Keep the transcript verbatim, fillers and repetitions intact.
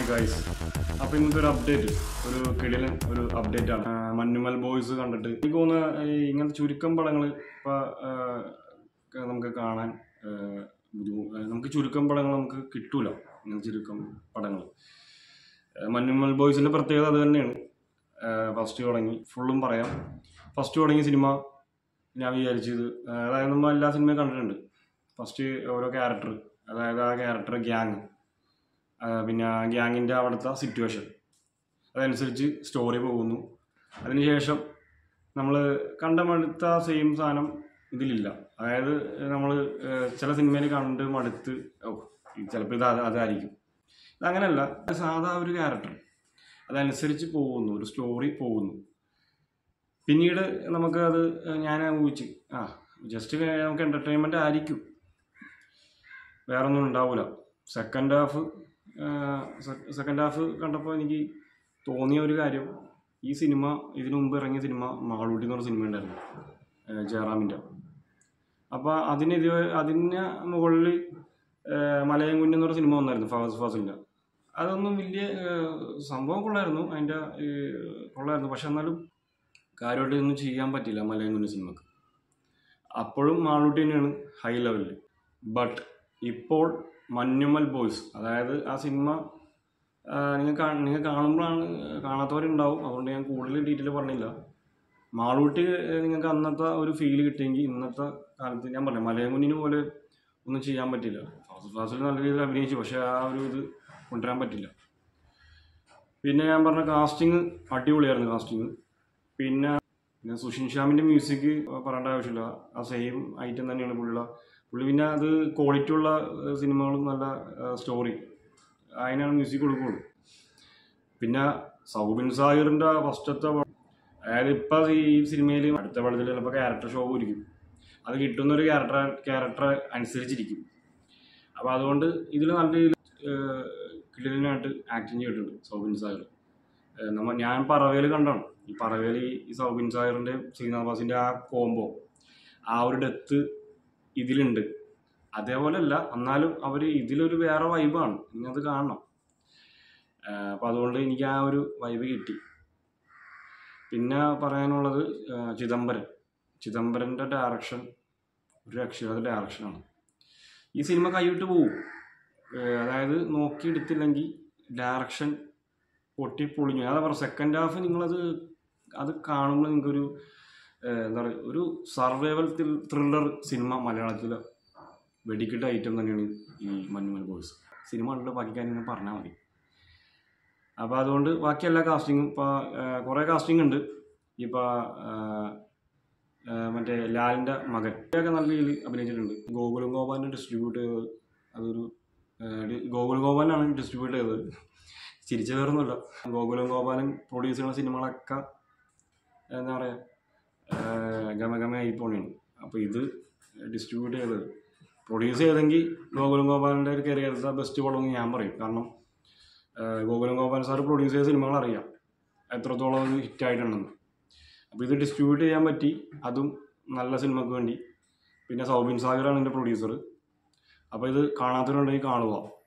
Hi guys. അപ്പോൾ ഇന്നത്തെ ഒരു അപ്ഡേറ്റ് ഒരു കിടിലൻ ഒരു അപ്ഡേറ്റ് ആണ്. മഞ്ഞുമൽ ബോയ്സ് കണ്ടിട്ട് എനിക്ക് തോന്നുന്നു ഇങ്ങനത്തെ ചുരുക്കം പടങ്ങൾ ഇപ്പോൾ നമുക്ക് കാണാൻ നമുക്ക് ചുരുക്കം പടങ്ങൾ നമുക്ക് കിട്ടൂല. ഇങ്ങനെ ചുരുക്കം പടങ്ങൾ മഞ്ഞുമൽ ബോയ്സിൻ്റെ പ്രത്യേകത അത് തന്നെയാണ്. ഫസ്റ്റ് തുടങ്ങി ഫുള്ളും പറയാം. ഫസ്റ്റ് തുടങ്ങിയ സിനിമ ഞാൻ വിചാരിച്ചത്, അതായത് നമ്മൾ എല്ലാ സിനിമയും കണ്ടിട്ടുണ്ട്. ഫസ്റ്റ് ഓരോ ക്യാരക്ടർ, അതായത് ആ ക്യാരക്ടർ ഗ്യാങ്, പിന്നെ ഗ്യാങ്ങിൻ്റെ അവിടുത്തെ സിറ്റുവേഷൻ, അതനുസരിച്ച് സ്റ്റോറി പോകുന്നു. അതിനുശേഷം നമ്മൾ കണ്ട മടുത്ത സെയിം സാധനം ഇതിലില്ല. അതായത് നമ്മൾ ചില സിനിമയിൽ കണ്ട് മടുത്ത് ഓ ചിലപ്പോൾ ഇത് അതായിരിക്കും, ഇതങ്ങനെയല്ല. സാധാ ഒരു ക്യാരക്ടർ അതനുസരിച്ച് പോകുന്നു, ഒരു സ്റ്റോറി പോകുന്നു. പിന്നീട് നമുക്ക് അത് ഞാൻ ഊഹിച്ച് ആ ജസ്റ്റ് നമുക്ക് എൻ്റർടൈൻമെൻ്റ് ആയിരിക്കും, വേറൊന്നും ഉണ്ടാവില്ല. സെക്കൻഡ് ഹാഫ് സെക്കൻഡ് ഹാഫ് കണ്ടപ്പോൾ എനിക്ക് തോന്നിയ ഒരു കാര്യം, ഈ സിനിമ ഇതിനു മുമ്പ് ഇറങ്ങിയ സിനിമ മാളൂട്ടി എന്ന് പറഞ്ഞ സിനിമ ഉണ്ടായിരുന്നു ജയറാമിൻ്റെ. അപ്പോൾ അതിന് ഇത് അതിന് മുകളിൽ മലയം കുഞ്ഞ് എന്ന് പറഞ്ഞ സിനിമ വന്നായിരുന്നു ഫഹദ് ഫാസിലിൻ്റെ. അതൊന്നും വലിയ സംഭവം കൊള്ളായിരുന്നു, അതിൻ്റെ കൊള്ളായിരുന്നു. പക്ഷെ എന്നാലും കാര്യമായിട്ട് ഒന്നും ചെയ്യാൻ പറ്റില്ല മലയം കുഞ്ഞ് സിനിമക്ക്. അപ്പോഴും മാളൂട്ടി തന്നെയാണ് ഹൈ ലെവലിൽ. ബട്ട് ഇപ്പോൾ മഞ്ഞുമൽ ബോയ്സ്, അതായത് ആ സിനിമ നിങ്ങൾ നിങ്ങൾ കാണുമ്പോഴാണ്, കാണാത്തവരുണ്ടാവും, അതുകൊണ്ട് ഞാൻ കൂടുതൽ ഡീറ്റെയിൽ പറഞ്ഞില്ല. മാളൂട്ടി നിങ്ങൾക്ക് അന്നത്തെ ഒരു ഫീല് കിട്ടിയെങ്കിൽ ഇന്നത്തെ കാലത്ത് ഞാൻ പറഞ്ഞു മലയം കുഞ്ഞിന് പോലെ ഒന്നും ചെയ്യാൻ പറ്റില്ല. ഫാസ്റ്റ് ഫാസ്റ്റിൽ നല്ല രീതിയിൽ അഭിനയിച്ചു, പക്ഷേ ആ ഒരു ഇത് കൊണ്ടുവരാൻ പറ്റില്ല. പിന്നെ ഞാൻ പറഞ്ഞ കാസ്റ്റിങ് അടിപൊളിയായിരുന്നു കാസ്റ്റിങ്. പിന്നെ പിന്നെ സുഷിൻ ഷ്യാമിൻ്റെ മ്യൂസിക് പറയേണ്ട ആവശ്യമില്ല, ആ സെയിം ഐറ്റം തന്നെയാണ് പുള്ളിയുള്ള പുള്ളി. പിന്നെ അത് ക്വാളിറ്റി ഉള്ള സിനിമകളും നല്ല സ്റ്റോറി അതിനാണ് മ്യൂസിക് കൊടുക്കുകയുള്ളൂ. പിന്നെ സൗബിൻ സാഹിറിൻ്റെ ഫസ്റ്റത്തെ, അതായത് ഇപ്പം ഈ സിനിമയിൽ അടുത്ത പടത്തിൽ ചിലപ്പോൾ ക്യാരക്ടർ ഷോ ഇരിക്കും, അത് കിട്ടുന്നൊരു ക്യാരക്ടർ ക്യാരക്ടർ അനുസരിച്ചിരിക്കും. അപ്പോൾ അതുകൊണ്ട് ഇതിൽ നല്ല രീതിയിൽ കിടിലനായിട്ട് ആക്ടിങ് ചെയ്തിട്ടുണ്ട് സൗബിൻ സാഹിർ. നമ്മൾ ഞാൻ പറവേൽ കണ്ടാണ്, ഈ പറവേൽ ഈ സൗബിൻ സാഹിറിൻ്റെ ശ്രീനാഥ് ബാസിൻ്റെ ആ കോംബോ, ആ ഒരു ഡെത്ത് ഇതിലുണ്ട്. അതേപോലെ അല്ല, എന്നാലും അവർ ഇതിലൊരു വേറെ വൈബാണ്, ഇന്നത് കാണണം. അപ്പം അതുകൊണ്ട് എനിക്ക് ആ ഒരു വൈബ് കിട്ടി. പിന്നെ പറയാനുള്ളത് ചിദംബരം ചിദംബരൻ്റെ ഡയറക്ഷൻ ഒരു രക്ഷയില്ലാത്ത ഡയറക്ഷനാണ്. ഈ സിനിമ കൈവിട്ട് പോവും, അതായത് നോക്കിയെടുത്തില്ലെങ്കിൽ ഡയറക്ഷൻ പൊട്ടിപ്പൊളിഞ്ഞു. അതാ പറയുക, സെക്കൻഡ് ഹാഫ് നിങ്ങളത് അത് കാണുമ്പോൾ നിങ്ങൾക്കൊരു എന്താ പറയുക, ഒരു സർവൈവൽ ത്രില്ലർ സിനിമ മലയാളത്തിൽ വെടിക്കിട്ട ഐറ്റം തന്നെയാണ് ഈ മഞ്ഞുമൽ ബോയ്സ്. സിനിമ കണ്ടിട്ട് ബാക്കി കാര്യങ്ങൾ പറഞ്ഞാൽ മതി. അപ്പോൾ അതുകൊണ്ട് ബാക്കി എല്ലാ കാസ്റ്റിങ്ങും ഇപ്പോൾ കുറേ കാസ്റ്റിംഗ് ഉണ്ട്. ഇപ്പോൾ മറ്റേ ലാലിൻ്റെ മകൻ ഒക്കെ നല്ല രീതിയിൽ അഭിനയിച്ചിട്ടുണ്ട്. ഗോകുലം ഗോപാലിനെ ഡിസ്ട്രിബ്യൂട്ട് ചെയ്തത് അതൊരു ഗോകുലം ഗോപാലനാണ് ഡിസ്ട്രിബ്യൂട്ട് ചെയ്തത്. ചിരിച്ച വേറൊന്നുമില്ല, ഗോകുലം ഗോപാലൻ പ്രൊഡ്യൂസ് ചെയ്യുന്ന സിനിമകളൊക്കെ എന്താ പറയുക ഗമഗമ ആയിപ്പോണാണ്. അപ്പോൾ ഇത് ഡിസ്ട്രിബ്യൂട്ട് ചെയ്തത് പ്രൊഡ്യൂസ് ചെയ്തെങ്കിൽ ഗോകുലം ഗോപാലിൻ്റെ ഒരു കരിയറിലെ ബെസ്റ്റ് പടമെന്ന് ഞാൻ പറയും. കാരണം ഗോകുലം ഗോപാലൻ സാർ പ്രൊഡ്യൂസ് ചെയ്ത സിനിമകൾ അറിയാം എത്രത്തോളം അത് ഹിറ്റായിട്ടുണ്ടെന്ന്. അപ്പോൾ ഇത് ഡിസ്ട്രിബ്യൂട്ട് ചെയ്യാൻ പറ്റി, അതും നല്ല സിനിമയ്ക്ക് വേണ്ടി. പിന്നെ സൗബിൻ സാഹിറാണ് എൻ്റെ പ്രൊഡ്യൂസർ. അപ്പോൾ ഇത് കാണാത്തവരുണ്ടെങ്കിൽ കാണുക.